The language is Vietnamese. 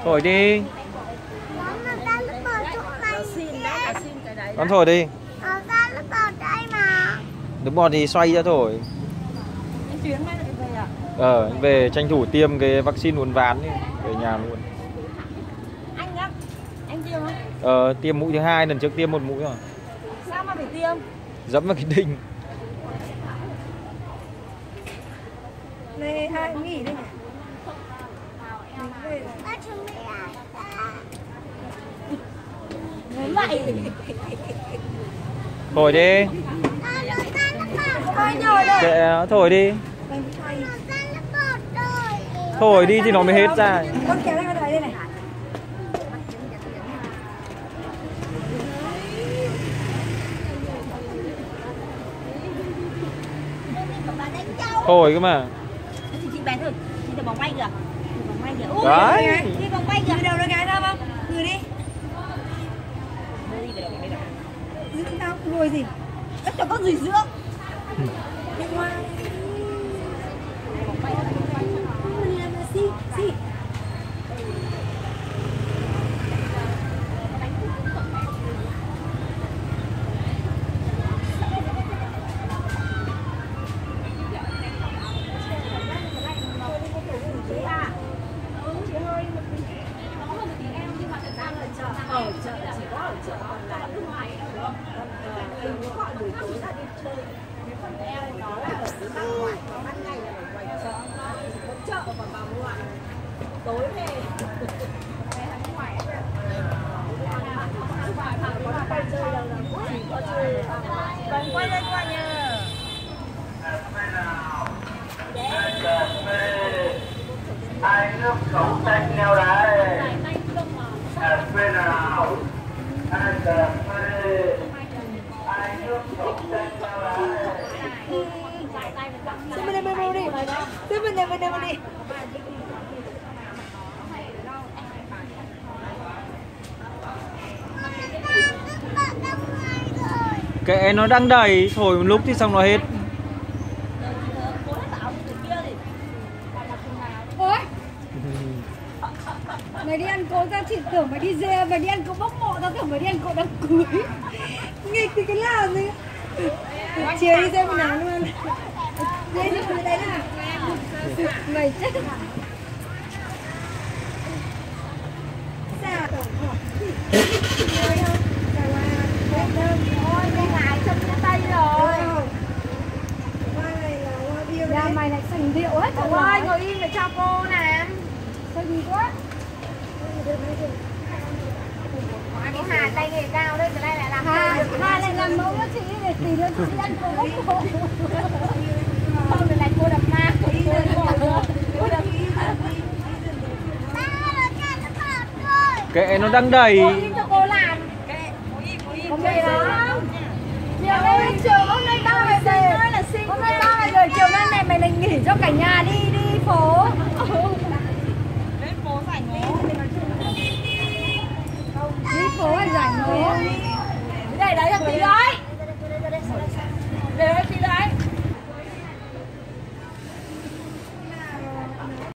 Thổi đi. Con thổi đi. Đứng bọt thì xoay ra thổi. Về tranh thủ tiêm cái vaccine uốn ván đi, về nhà luôn. Anh á? Anh tiêm không? Tiêm mũi thứ 2, lần trước tiêm 1 mũi rồi. Sao mà phải tiêm? Dẫm vào cái đinh. Này ai nghỉ đi nhỉ? Lại. Thổi đi. Kệ, thổi đi. Thổi đi thì nó mới hết ra. Con kéo ra đây này. Thổi cơ mà. Chị bé thử, chị thử vòng quay kìa. Vòng quay kìa. Ui, đấy. đi vòng quay kìa. Đầu nó gái ra không? Người đi. Dưỡng tao nuôi gì? Tất cả con gì dưỡng? Đi qua. Vòng quay. Si. Ở chợ chỉ có ở chợ là nước ngoài đừng gọi buổi tối là đi chơi. Cái con eo nó là ở dưới ban ngoài, còn ban ngày là ở ngoài chợ. Chỉ có chợ và vào ngoài. Tối về về hàng ngoài. Có là quay chơi đâu đâu, chỉ có chơi. Còn quay lên qua nha. Ai nước khẩu xanh neo đấy. Quê nào? Ai cà phê? Ai nước khẩu xanh neo đấy. Xin bên đây đi. Xin bên đây đi. Kệ nó đang đầy, thổi một lúc thì xong nó hết. Ôi. Mày đi ăn cỗ tao chỉ tưởng mày đi dê, mày đi ăn cỗ bốc mộ tao tưởng mày đi ăn cỗ đám cưới. Nghịch thì cái làm gì? Chiều đi xem nào luôn. Đây rồi đấy là mày chết. Sao? Ngồi đâu? Ôi, cái ngài chân cái tay rồi. Nhà mày lại sành điệu hết rồi. Ôi, ngồi im để cho cô nè. Sao gì quá? Cái Hà tay nghề cao đấy, cái này lại làm Hà lại làm mẫu cho chị để tỷ nữa chị ăn cô bốc cô. Không được lại cô đập ma. Cô đập. Kệ nó đang đầy. Cô im cho cô làm. Không về đó. Chiều nay hôm nay tao lại về. Hôm nay tao lại về chiều nay này mày lại nghỉ cho cả nhà đi phố.